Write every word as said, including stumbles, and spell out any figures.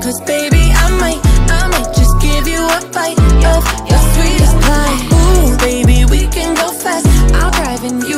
Cause baby, I might, I might just give you a bite of your sweetest pie. Ooh, baby, we can go fast, I'll drive and you